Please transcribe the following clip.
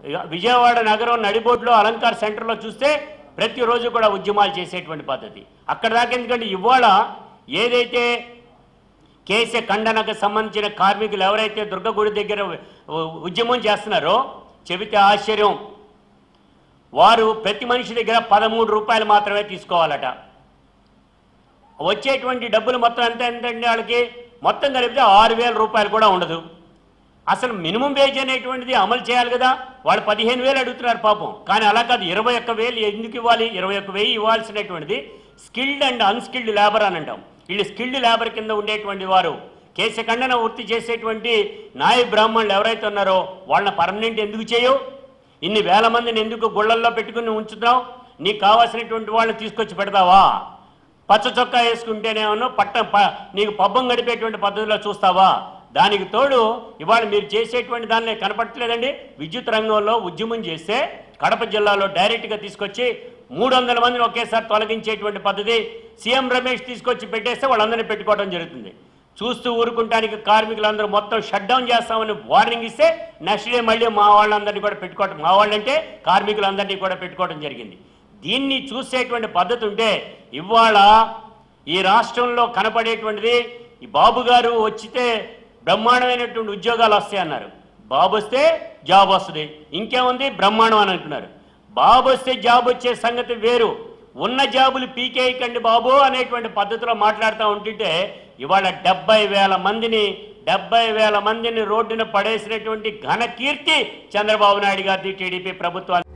విజయవాడ నగరం నడిబొడ్లో అలంకార్ సెంటర్లో చూస్తే ప్రతిరోజు కూడా ఉద్యమాలు చేసేటువంటి పద్ధతి. అక్కడ దాకా ఎందుకంటే ఇవాళ ఏదైతే కేసీ ఖండనకు సంబంధించిన కార్మికులు ఎవరైతే దుర్గగుడి దగ్గర ఉద్యమం చేస్తున్నారో చెబితే ఆశ్చర్యం, వారు ప్రతి మనిషి దగ్గర 13 రూపాయలు మాత్రమే తీసుకోవాలట. వచ్చేటువంటి డబ్బులు మొత్తం ఎంతంటే వాళ్ళకి మొత్తం కలిపితే 6,000 రూపాయలు కూడా ఉండదు. అసలు మినిమం వేజ్ అనేటువంటిది అమలు చేయాలి కదా. వాళ్ళు 15,000 అడుగుతున్నారు పాపం. కానీ అలా కాదు, 21,000 ఎందుకు ఇవ్వాలి? 21,000 ఇవ్వాల్సినటువంటిది స్కిల్డ్ అండ్ అన్స్కిల్డ్ లేబర్ అని అంటాం. వీళ్ళు స్కిల్డ్ లేబర్ కింద ఉండేటువంటి వారు. కేశ ఖండన వృత్తి చేసేటువంటి నాయ బ్రాహ్మణులు ఎవరైతే ఉన్నారో వాళ్ళని పర్మనెంట్ ఎందుకు చేయవు? ఇన్ని వేల మందిని ఎందుకు గుళ్ళల్లో పెట్టుకుని ఉంచుతున్నావు? నీకు కావాల్సినటువంటి వాళ్ళని తీసుకొచ్చి పెడతావా? పచ్చ చొక్కా వేసుకుంటేనేమో నీకు పబ్బం గడిపేటువంటి పద్ధతిలో చూస్తావా? దానికి తోడు ఇవాళ మీరు చేసేటువంటి దాన్ని కనపడట్లేదండి. విద్యుత్ రంగంలో ఉద్యమం చేస్తే కడప జిల్లాలో డైరెక్ట్గా తీసుకొచ్చి 300 మందిని ఒకేసారి తొలగించేటువంటి పద్ధతి సీఎం రమేష్ తీసుకొచ్చి పెట్టేస్తే వాళ్ళందరినీ పెట్టుకోవడం జరుగుతుంది. చూస్తూ ఊరుకుంటానికి కార్మికులందరూ మొత్తం షట్ డౌన్ చేస్తామని వార్నింగ్ ఇస్తే నెక్స్ట్ డే మళ్ళీ మా వాళ్ళందరినీ కూడా పెట్టుకోవటం, మా వాళ్ళంటే కార్మికులందరినీ కూడా పెట్టుకోవడం జరిగింది. దీన్ని చూసేటువంటి పద్ధతి ఉంటే ఇవాళ ఈ రాష్ట్రంలో కనపడేటువంటిది ఈ బాబు గారు వచ్చితే బ్రహ్మాండమైనటువంటి ఉద్యోగాలు వస్తాయి అన్నారు. బాబు వస్తే జాబ్ వస్తుంది, ఇంకేముంది బ్రహ్మాండం అని అంటున్నారు. బాబు వస్తే జాబ్ వచ్చే సంగతి వేరు. ఉన్న జాబులు పీకేయకండి బాబు అనేటువంటి పద్ధతిలో మాట్లాడుతూ ఉంటుంటే ఇవాళ 70,000 మందిని రోడ్డున పడేసినటువంటి ఘన కీర్తి చంద్రబాబు నాయుడు గారిది, టీడీపీ ప్రభుత్వాన్ని.